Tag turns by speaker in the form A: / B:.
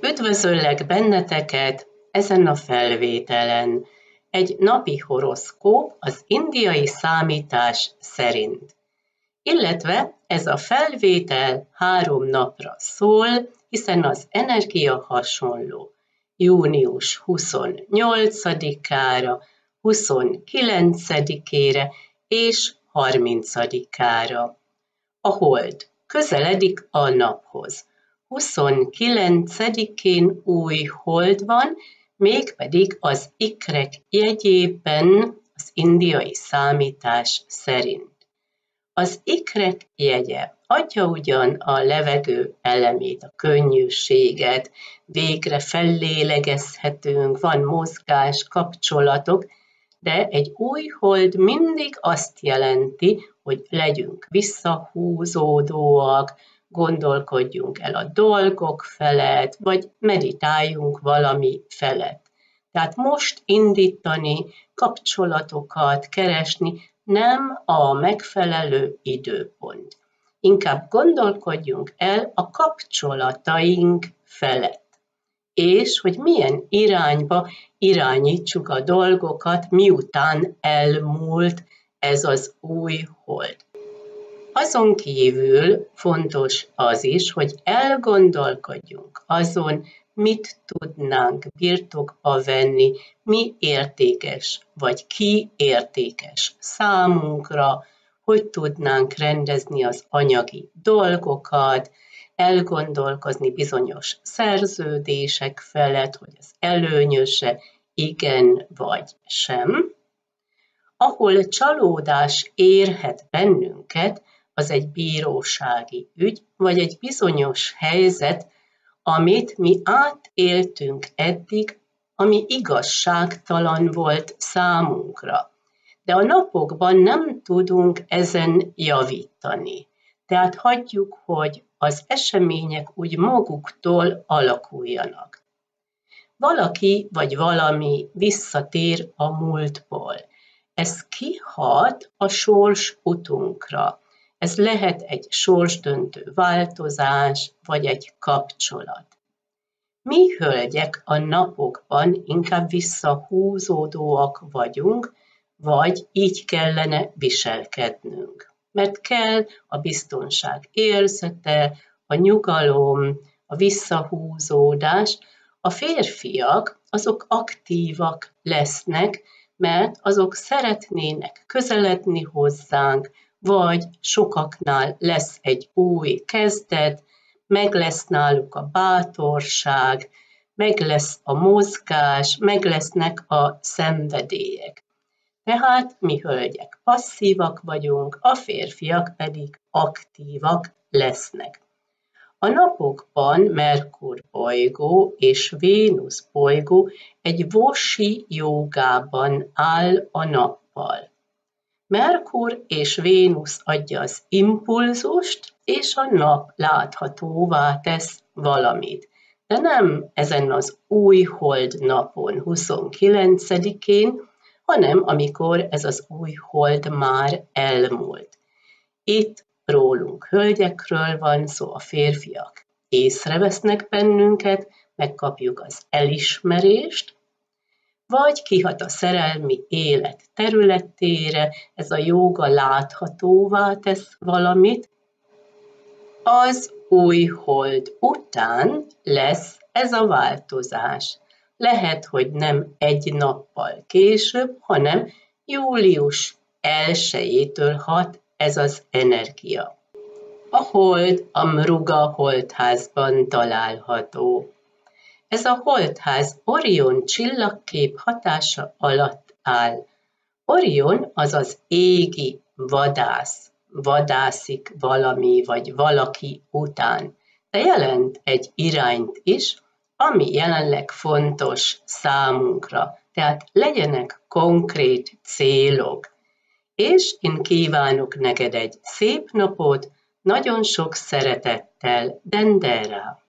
A: Üdvözöllek benneteket ezen a felvételen. Egy napi horoszkóp az indiai számítás szerint. Illetve ez a felvétel 3 napra szól, hiszen az energia hasonló. Június 28-ára, 29-ére és 30-ára. A hold közeledik a naphoz. 29-én új hold van, mégpedig az ikrek jegyében az indiai számítás szerint. Az ikrek jegye adja ugyan a levegő elemét, a könnyűséget, végre fellélegezhetünk, van mozgás, kapcsolatok, de egy új hold mindig azt jelenti, hogy legyünk visszahúzódóak, gondolkodjunk el a dolgok felett, vagy meditáljunk valami felett. Tehát most indítani, kapcsolatokat keresni nem a megfelelő időpont. Inkább gondolkodjunk el a kapcsolataink felett, és hogy milyen irányba irányítsuk a dolgokat, miután elmúlt ez az új hold. Azon kívül fontos az is, hogy elgondolkodjunk azon, mit tudnánk birtokba venni, mi értékes, vagy ki értékes számunkra, hogy tudnánk rendezni az anyagi dolgokat, elgondolkozni bizonyos szerződések felett, hogy az előnyöse, igen vagy sem. Ahol csalódás érhet bennünket, az egy bírósági ügy, vagy egy bizonyos helyzet, amit mi átéltünk eddig, ami igazságtalan volt számunkra. De a napokban nem tudunk ezen javítani. Tehát hagyjuk, hogy az események úgy maguktól alakuljanak. Valaki vagy valami visszatér a múltból. Ez kihat a sors utunkra. Ez lehet egy sorsdöntő változás, vagy egy kapcsolat. Mi hölgyek a napokban inkább visszahúzódóak vagyunk, vagy így kellene viselkednünk. Mert kell a biztonság érzete, a nyugalom, a visszahúzódás. A férfiak azok aktívak lesznek, mert azok szeretnének közeledni hozzánk, vagy sokaknál lesz egy új kezdet, meg lesz náluk a bátorság, meg lesz a mozgás, meg lesznek a szenvedélyek. Tehát mi hölgyek passzívak vagyunk, a férfiak pedig aktívak lesznek. A napokban Merkur bolygó és Vénusz bolygó egy vosi jógában áll a nappal. Merkur és Vénusz adja az impulzust, és a nap láthatóvá tesz valamit. De nem ezen az új hold napon, 29-én, hanem amikor ez az új hold már elmúlt. Itt rólunk hölgyekről van szó, a férfiak észrevesznek bennünket, megkapjuk az elismerést, vagy kihat a szerelmi élet területére, ez a jóga láthatóvá tesz valamit. Az új hold után lesz ez a változás. Lehet, hogy nem egy nappal később, hanem július 1-től hat ez az energia. A hold a Mruga holdházban található. Ez a holdház Orion csillagkép hatása alatt áll. Orion az az égi vadász, vadászik valami vagy valaki után, de jelent egy irányt is, ami jelenleg fontos számunkra, tehát legyenek konkrét célok. És én kívánok neked egy szép napot, nagyon sok szeretettel, Dendera!